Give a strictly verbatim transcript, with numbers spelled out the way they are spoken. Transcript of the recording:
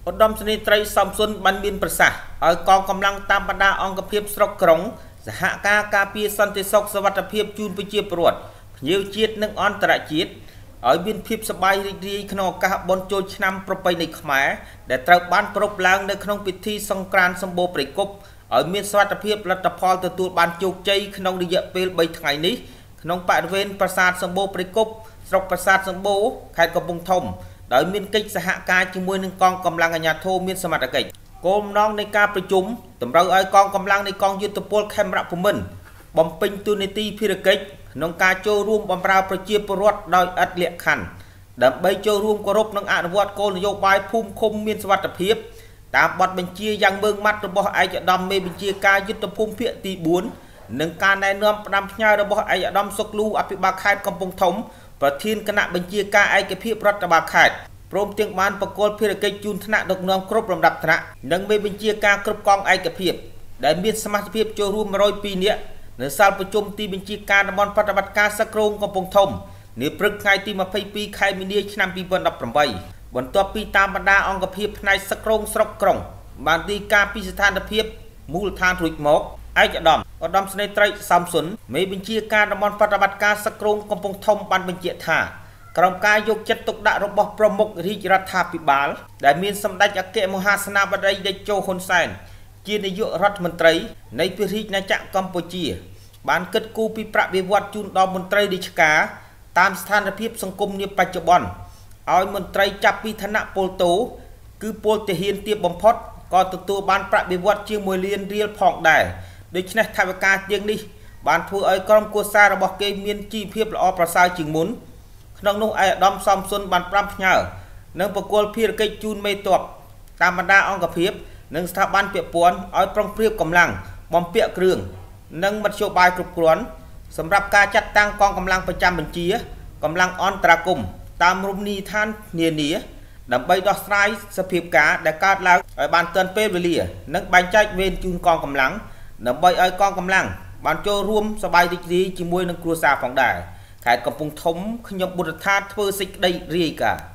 ឧត្តមសេនីយ៍ត្រីសំសុនបានមានប្រសាសន៍ឲ្យកងកម្លាំងតាមបណ្ដាអង្គភាពស្រុកក្រុងសហការការពារសន្តិសុខសុវត្ថិភាពជូនប្រជាពលរដ្ឋភ្ញៀវជាតិនិងអន្តរជាតិឲ្យមានភាពសប្បាយរីករាយក្នុងឱកាសបុណ្យចូលឆ្នាំប្រពៃណីខ្មែរដែលត្រូវបានប្រារព្ធឡើងនៅក្នុងពិធីសង្ក្រាន្តសម្បូរព្រៃគុកឲ្យមានសុវត្ថិភាពលទ្ធផលទទួលបានជោគជ័យក្នុងរយៈពេលបីថ្ងៃនេះក្នុងបរិវេណប្រាសាទសម្បូរព្រៃគុកស្រុកប្រាសាទសម្បូរខេត្តកំពង់ធំដោយមានកិច្ចសហការជាមួយនឹងកងកម្លាំងអាជ្ញាធរមានសមត្ថកិច្ចគោលបំណងនៃការប្រជុំតម្រូវឲ្យកងកម្លាំងនៃកងយុទ្ធពលខេមរៈភូមិន្ទបំពេញតួនាទីភារកិច្ចក្នុងការចូលរួមបម្រើប្រជាពលរដ្ឋដោយឥតលក្ខខណ្ឌដើម្បីចូលរួមគោរពនិងអនុវត្តគោលនយោបាយភូមិឃុំមានសុវត្ថិភាពតាមបទបញ្ជាយ៉ាងម៉ឺងម៉ាត់របស់ឯកឧត្តមមេបញ្ជាការយុទ្ធភូមិភាគទីបួននិងការណែនាំផ្ដាំផ្ញើរបស់ឯកឧត្តមសុកលូអភិបាលខេត្តកំពង់ធំប្រធានគណៈបញ្ជាការឯកភាពរដ្ឋបាលខេត្តព្រមទាំងបានបកគលភារកិច្ចជូនថ្នាក់ដឹកនាំគ្រប់លំដាប់ថ្នាក់និងមេបញ្ជាការគ្រប់កងឯកភាពដែលមានសមាជិកចូលរួមមួយរយពីរនាក់នៅសាលប្រជុំទីបញ្ជាការតំបន់ប្រតិបត្តិការសឹកគ្រោងកំពង់ធំនាព្រឹកថ្ងៃទីម្ភៃពីរខែមីនាឆ្នាំពីរពាន់ដប់ប្រាំបីបន្ទាប់ពីតាមបណ្ដាអង្គភាពផ្នែកសឹកគ្រោងស្រុកក្រុងបានទីការពីស្ថានភាពមូលដ្ឋានរួចមកឯកឧត្តមឧត្តមសេនីយ៍ត្រីសំសុនមេបញ្ជាការតំបន់ប្រតិបត្តិការសឹកគ្រោងកំពង់ធំបានបញ្ជាក់ថាក្រោមការយកចិត្តទុកដាក់របស់ប្រមុខរាជរដ្ឋាភិបាលដែលមានសម្ដេចអគ្គមហាសេនាបតីតេជោហ៊ុនសែនជានាយករដ្ឋមន្ត្រីនៃព្រះរាជាណាចក្រកម្ពុជាបានគិតគូរពីប្រាក់បៀវត្សជូនដល់មន្ត្រីរាជការតាមស្ថានភាពសង្គមនាបច្ចុប្បន្នឲ្យមន្ត្រីចាប់ពីឋានៈពលតូគឺពលទាហានទាបបំផុតក៏ទទួលបានប្រាក់បៀវត្សជាងមួយលានរៀលផងដែរដូច្នេះថវិកាជាងនេះបានធ្វើឲ្យក្រុមគូសាររបស់គេមានជីវភាពល្អប្រសើរជាងមុនក្នុងនោះឯកឧត្តមសំសុនបានប្រាំផ្ញើនិងបកគលភារកិច្ចជូនមេតបតាមបណ្ដាអង្គភាពនិងស្ថាប័នពាក់ព័ន្ធឲ្យប្រុងប្រៀបកម្លាំងបំពាក់គ្រឿងនិងមធ្យោបាយគ្រប់គ្រាន់សម្រាប់ការចាត់តាំងកងកម្លាំងប្រចាំបញ្ជាកម្លាំងអន្តរាគមន៍តាមរមណីយដ្ឋាននានាដើម្បីដោះស្រាយសភាពការដែលកើតឡើងឲ្យបានទាន់ពេលវេលានិងបែងចែកវេនជូនកងកម្លាំងដើម្បីឲ្យកងកម្លាំងបានចូលរួមសប្បាយរីករាយជាមួយនឹងគ្រួសារផងដែរខេត្តកំពង់ធំខ្ញុំបុត្រថាធ្វើសេចក្តីរាយការណ៍